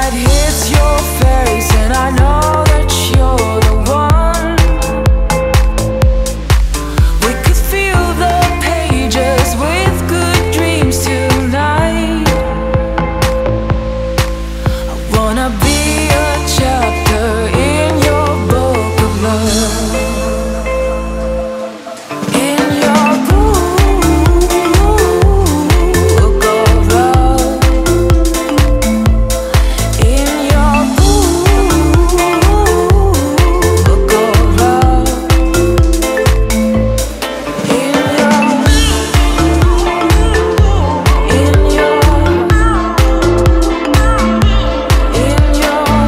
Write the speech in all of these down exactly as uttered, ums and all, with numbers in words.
sunlight hits your face, and I know that you're the one. We could fill the pages with good dreams tonight. I wanna be a chapter in your book of love. In your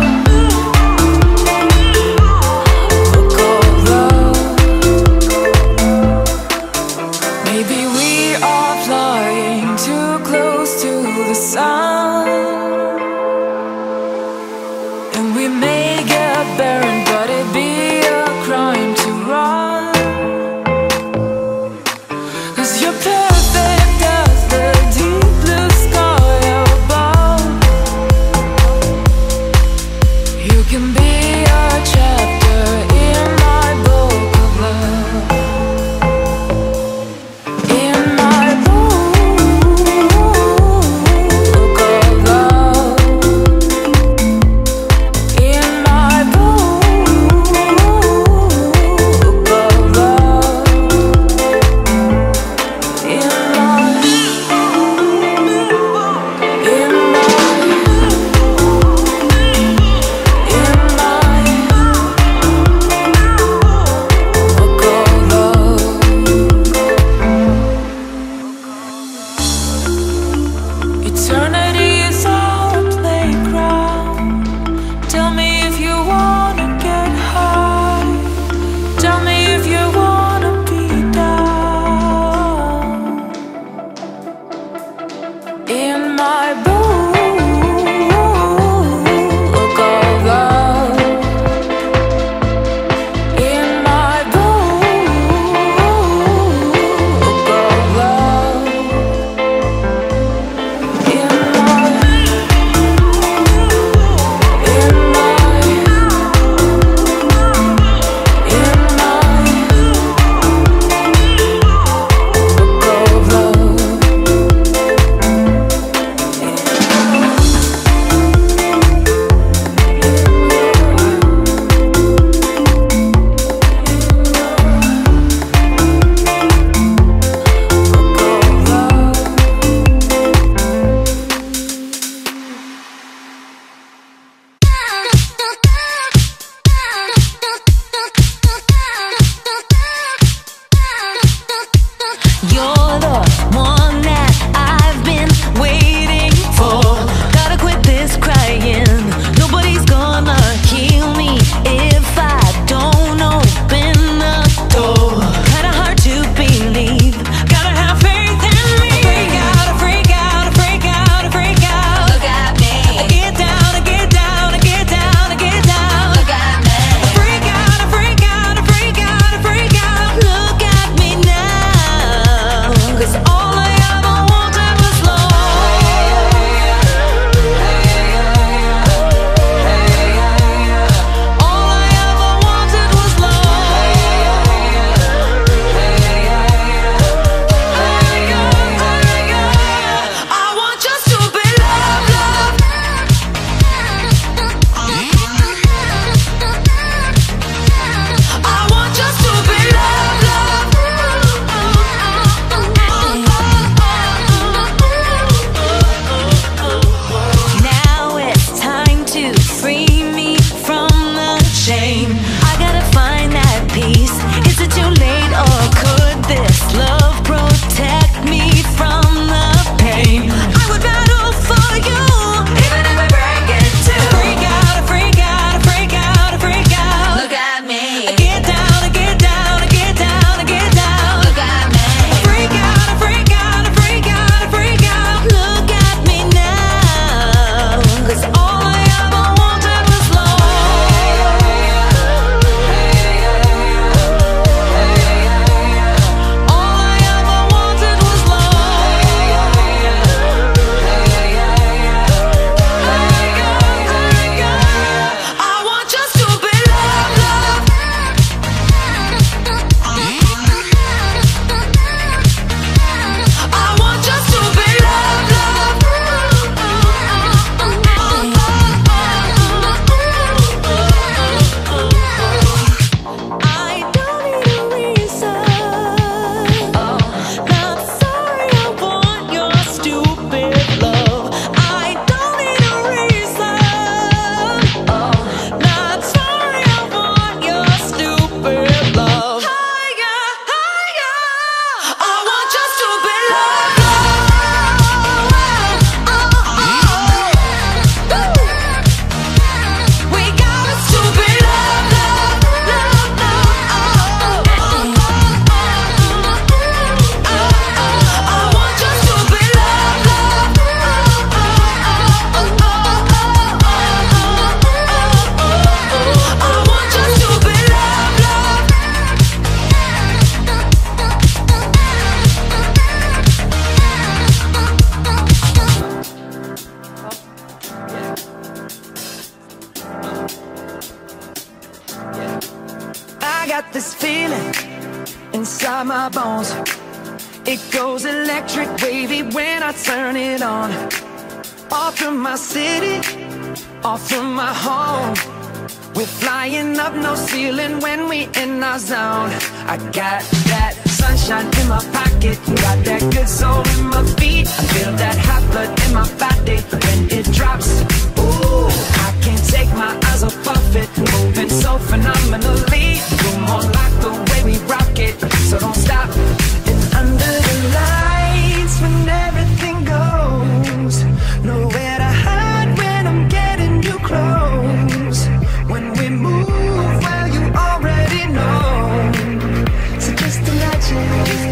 got this feeling inside my bones. It goes electric wavy when I turn it on. Off from my city, off from my home. We're flying up, no ceiling when we in our zone. I got that sunshine in my pocket, got that good soul in my feet. I feel that hot blood in my body when it drops. Ooh, I can't take my eyes off of it, moving so phenomenally. You're more like the way we rock it, so don't stop. And under the lights, when everything goes, nowhere to hide when I'm getting you close. When we move, well, you already know. So just imagine.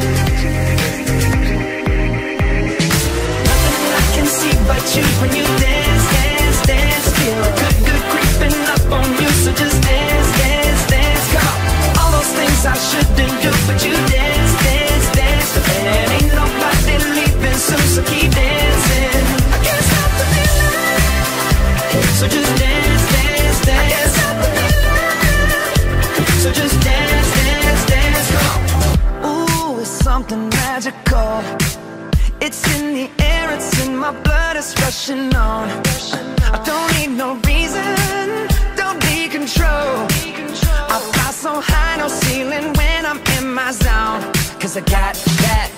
Nothing I can see but you when you dance, dance, dance. Feel good, good creeping up on you. So just dance, dance, dance. Come on. All those things I shouldn't do, but you dance, dance, dance. And ain't nobody leaving soon, so keep dancing. I can't stop the feeling. So just dance, dance, dance. So just dance, dance, dance, come on. Ooh, it's something magical. It's in the air, it's in my blood, it's rushing on. I don't need no reason, don't need control. I fly so high, no ceiling when I'm in my zone. Cause I got that